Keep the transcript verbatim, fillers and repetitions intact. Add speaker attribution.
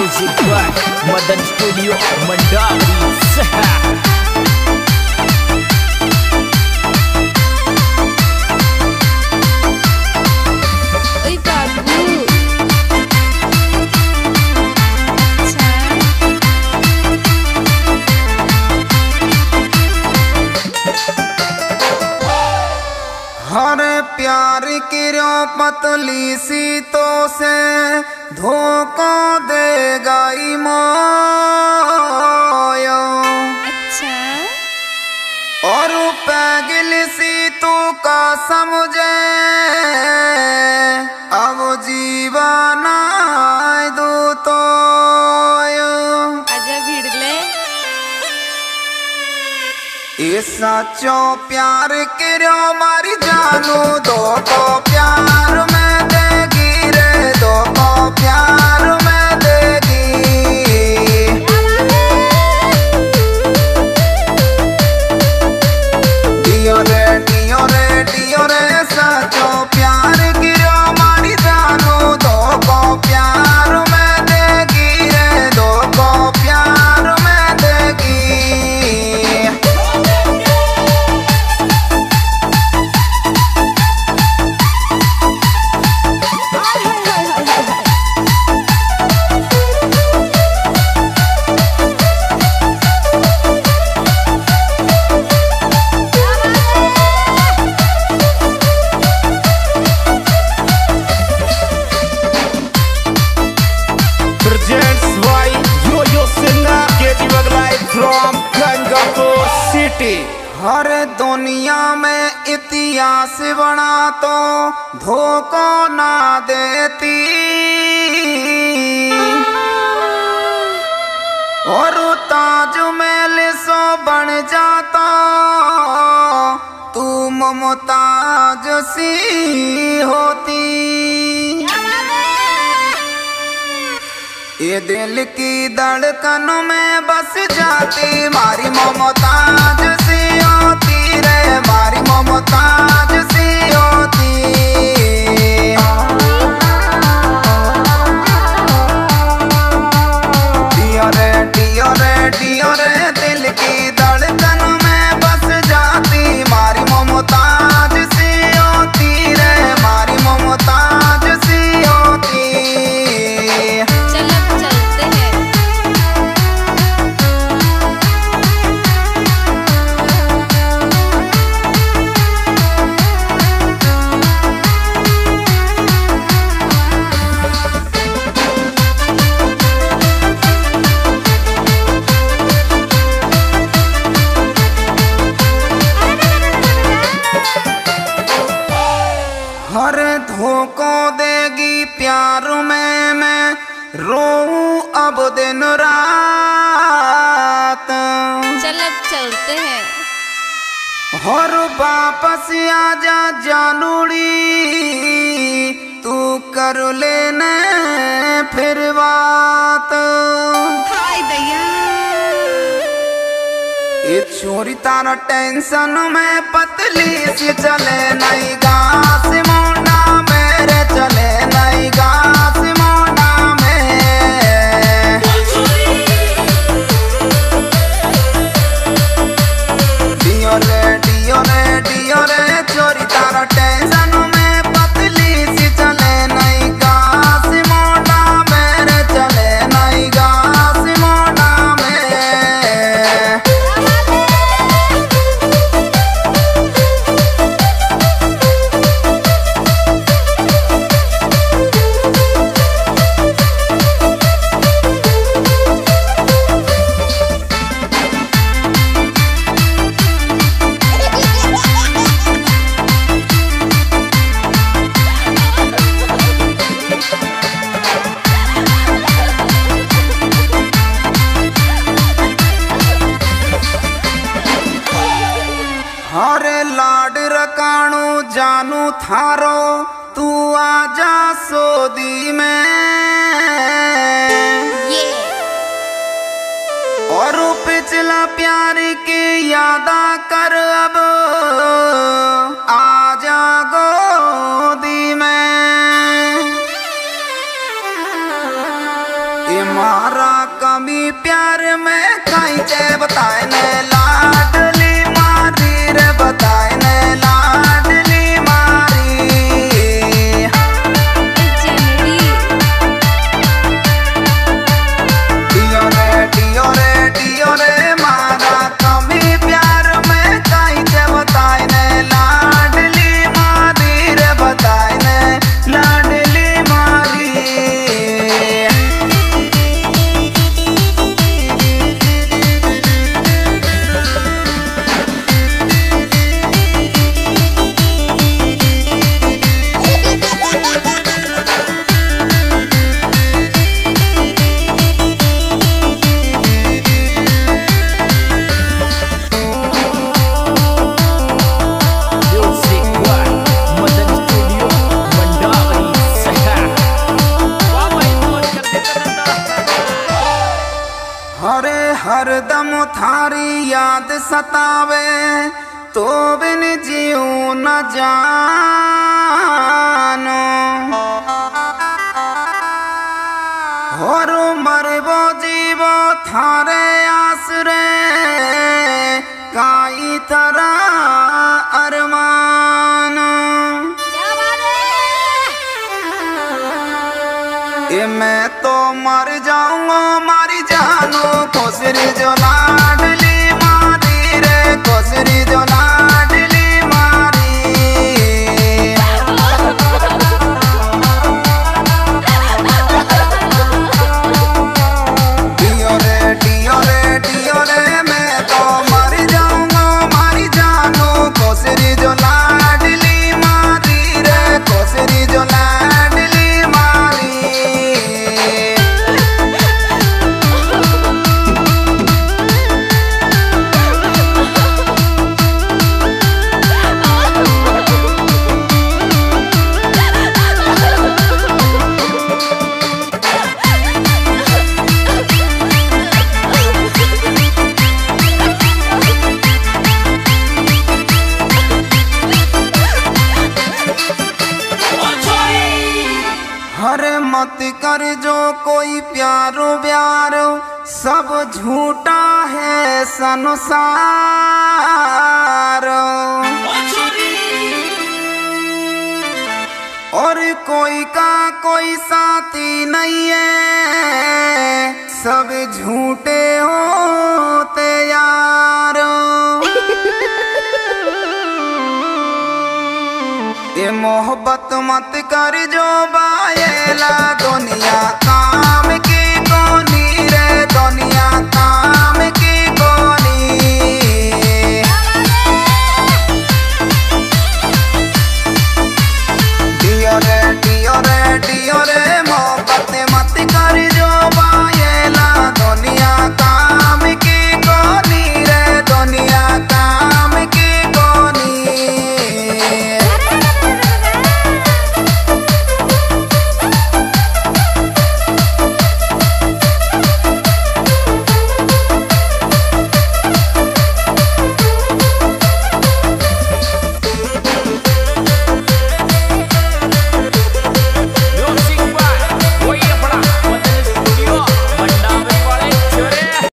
Speaker 1: Music by Madan studio मंडारी शहर।
Speaker 2: हर प्यार किरो पतली सी तो से धोखा दे गई मोयो।
Speaker 3: अच्छा।
Speaker 2: और पैगल सी तू का समझे अब जीवन दू तो
Speaker 3: आजा भिड़ले
Speaker 2: ये सच्चो प्यार करो मारी जानू दो को प्यार में देगी रे दो को प्यार में देगी। दियो रे दियो रे दियो रे सच्चो प्यार करो मारी जानू दो को प्यार में देगी रे दो को प्यार में देगी। हर दुनिया में इतिहास बना तो धोखा ना देती और ताजमहल सो बन जाता तू मुमताज सी होती। ये दिल की धड़कन में बस जाती मारी मुमताज सी होती रे मारी मुमताज सी होती। डियो रे डियो रे डियो रे दिल की धड़कन में बस जाती मारी मुमताज सी होती रे मारी मुमताज सी होती। हर धोखो देगी प्यार में मैं रोऊं अब दिन रात।
Speaker 3: चल अब चलते हैं।
Speaker 2: और वापस आजा जानूड़ी तू कर लेने फिर बात।
Speaker 3: हाय दैया
Speaker 2: ये छोरी तारा टेंशन में पतली सी चले नहीं घास मोना मेरे चले नहीं घास मोना में। डियो रे डियो रे डियो रे छोरी तारा टेंशन में पतली सी चले नहीं घास मोना मेरे चले नहीं घास मोना में। हरे लाड रकाणू जानू थारो तू आजा सोदी में।
Speaker 3: ये
Speaker 2: और पिछला प्यार के यादा कर अब आजा गोदी में। ये मारा कमी प्यार में कहीं चे बताए ने लाडली मारी रे बताए ने लाडली मारी डियो रे डियो रे डियो रे मारा कमी प्यार में कहीं चे बताए ने लाडली मारी रे बताए ने लाडली मारी
Speaker 1: Music by Madan Studio Mandari Seha. वाह भाई बहुत करते करता
Speaker 2: हरे हर दम थारी याद सतावे तो बिन जीऊ न जानो और मरबो जीवो थारे आसरे काई तरह अरमानो ये मैं तो मर जाऊंगा मारी जानो कोसरी जो लाडली मारी रे कोसरी जो लाडली मारी डियो रे डियो रे डियो रे मैं तो मर जाऊंगा मारी जानो कोसरी जो लाडली मारी रे कोसरी जो लाडली मारी हरे मत कर जो कोई प्यारो प्यारो सब झूठा है संसार और कोई का कोई साथी नहीं है सब झूठे होते यारो ये मोहब्बत मत कर जो बायला दुनिया का